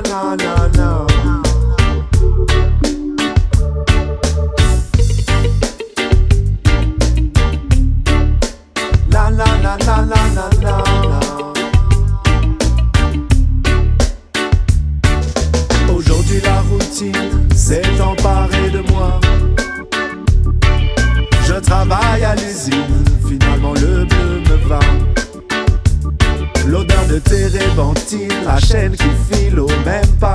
na na na. Na na na na na na na. Aujourd'hui la routine s'est emparée de moi. Je travaille à l'usine, finalement le bleu me va. L'odeur de térébenthine, la chaîne qui file au même pas.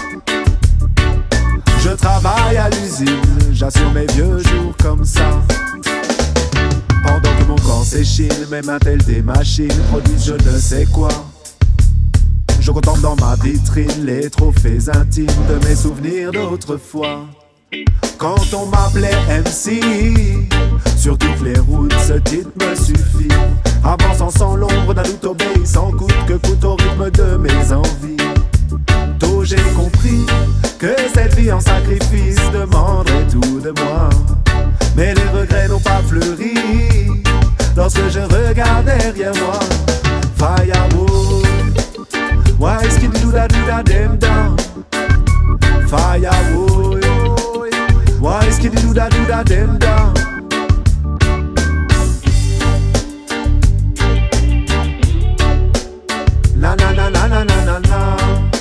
Je travaille à l'usine, j'assure mes vieux jours comme ça. Pendant que mon corps s'échine, mes mains telles des machines produisent je ne sais quoi. Je contemple dans ma vitrine les trophées intimes de mes souvenirs d'autrefois. Quand on m'appelait MC, sur toutes les routes ce titre me suffit. Avançant sans l'ombre d'un doute, obéissant coûte que coûte au rythme de mes envies. Tôt j'ai compris que cette vie en sacrifice demanderait tout de moi. Mais les regrets n'ont pas fleuri lorsque je regarde derrière moi. Firewood, why is it do that them down? Firewood, why is it do that them down? Na na na na na na na na.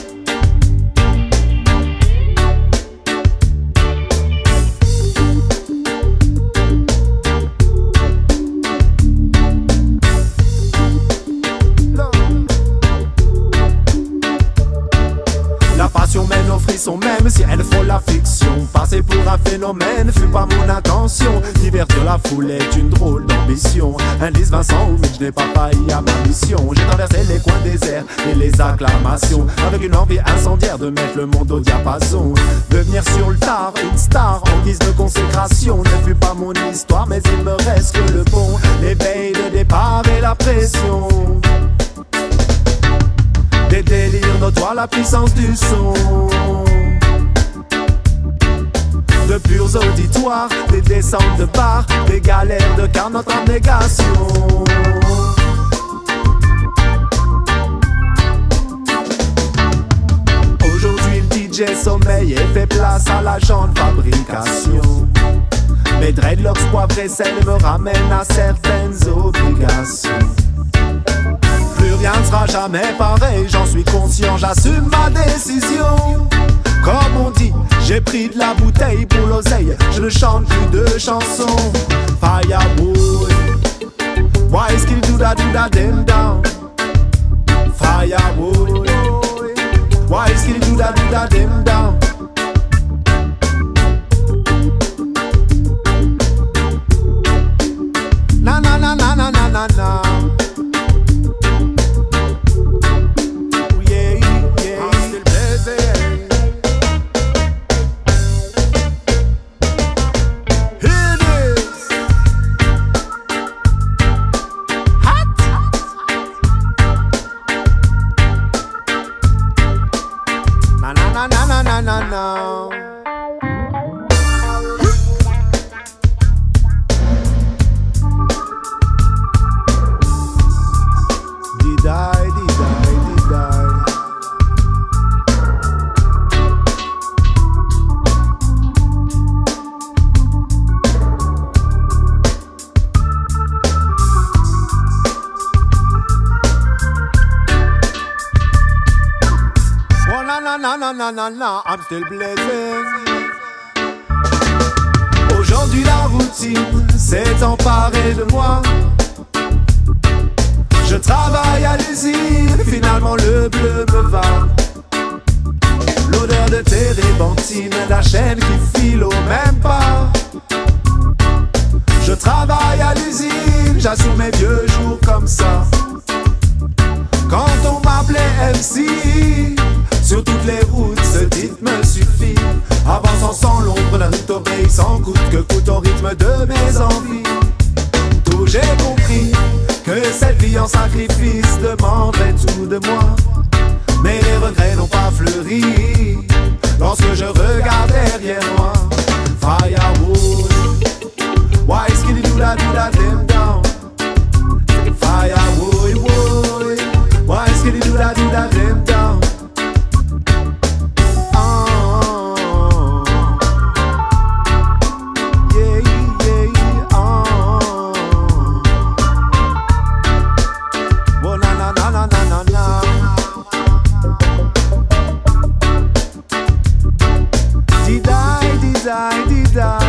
La passion mène au frisson même si elle faut la fiction. Passer pour un phénomène fut pas mon intention. Divertir la foule est une drôle d'ambition. Indice Vincent ou je n'ai pas failli à ma mission. J'ai traversé les coins déserts et les acclamations, avec une envie incendiaire de mettre le monde au diapason. Devenir sur le tard une star en guise de consécration ne fut pas mon histoire, mais il me reste que le bon. L'éveil de départ et la pression. Des délires notoires, la puissance du son. De purs auditoires, des descentes de bar, des galères de car, notre abnégation. Aujourd'hui le DJ sommeille et fait place à l'agent de fabrication. Mes dreadlocks poivre et sel me ramènent à certaines obligations. Plus rien ne sera jamais pareil, j'en suis conscient, j'assume ma décision. Comme on dit, j'ai pris de la bouteille pour l'oseille, je ne chante plus de chansons. Firewood, why is it do that them down? Firewood, why is it do that them down? Na na na na na na na na. Na na na na na na. Did I? Na, I'm still blazing. Aujourd'hui la routine s'est emparée de moi. Je travaille à l'usine, finalement le bleu me va. L'odeur de térébenthine, la chaîne qui file au même pas. Je travaille à l'usine, j'assume mes vieux jours comme ça. Quand on m'appelait MC, sur toutes les routes, ce titre me suffit. Avançant sans l'ombre d'un doute, obéissant coûte que coûte au rythme de mes envies. Tout j'ai compris que cette vie en sacrifice demanderait tout de moi. Mais les regrets n'ont pas fleuri lorsque je regarde derrière moi. Firewood, why is it do that them down? Firewood, why is it do that them down? vida.